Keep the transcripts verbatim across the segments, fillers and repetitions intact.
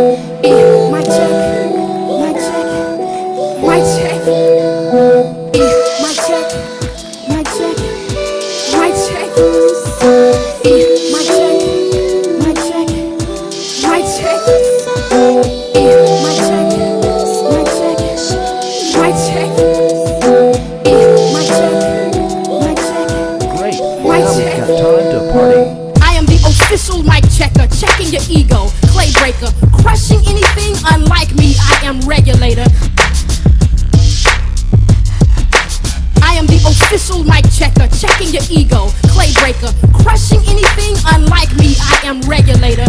My check, my check, my check. My check, my check, my check. My check, my check, my check. My check, my check, my check. My check, my check. Great. My Now check. we've got time to party. I am the official mic checker, checking your ego, clay breaker, crushing anything unlike me. I am regulator. I am the official mic checker, checking your ego, clay breaker, crushing anything unlike me. I am regulator.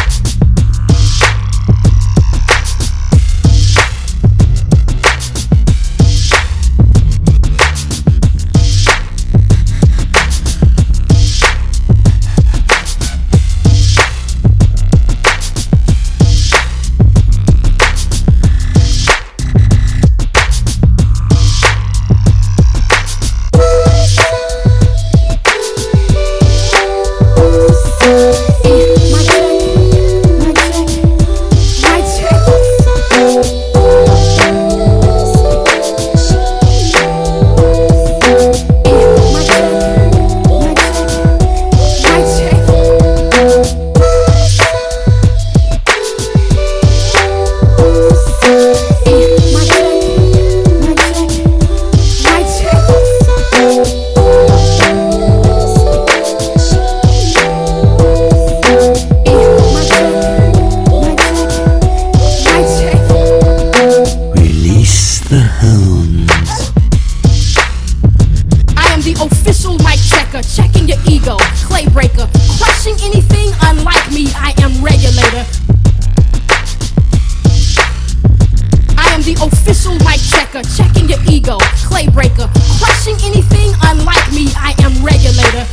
The hounds. I am the official mic checker, checking your ego, clay breaker, crushing anything unlike me. I am regulator. I am the official mic checker, checking your ego, clay breaker, crushing anything unlike me. I am regulator.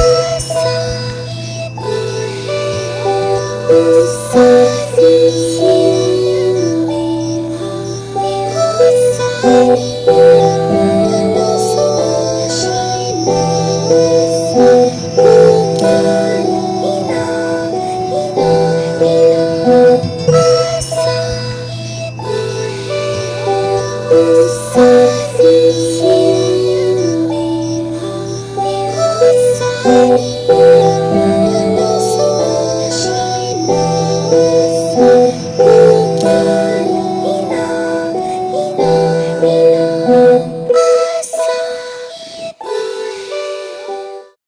Sorry.